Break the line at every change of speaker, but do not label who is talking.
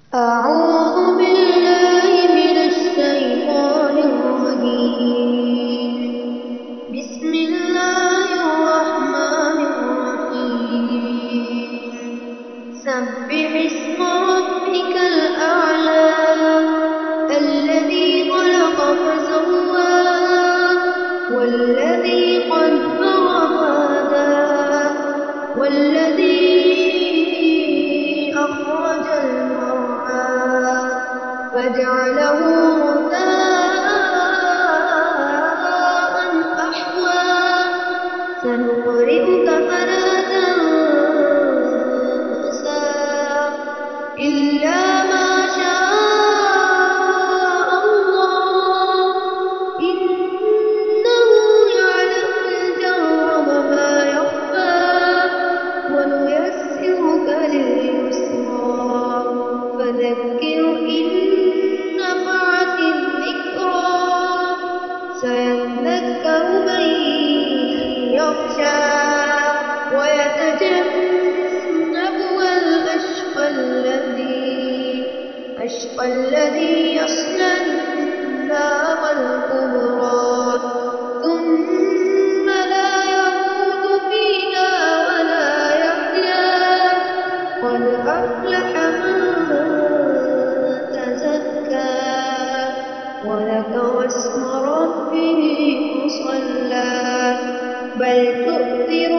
أعوذ بالله من الشيطان الرجيم. بسم الله الرحمن الرحيم. سبح اسم ربك الأعلى الذي خلق فسوى والذي قدر فهدى والذي أخرج المرعى فجعله غثاء أحوى سنقرئك فلا تنسى إلا ما شاء الله إنه يعلم الجهر وما يخفى ونيسرك لليسرى فذكر إن نفعت الذكرى سيذكر من يخشى ويتجنبها الأشقى الذي يصلى النار الكبرى ثم لا يموت فيها ولا يحيا قد أفلح من تزكى وذكر اسم ربه فصلى بل تؤثر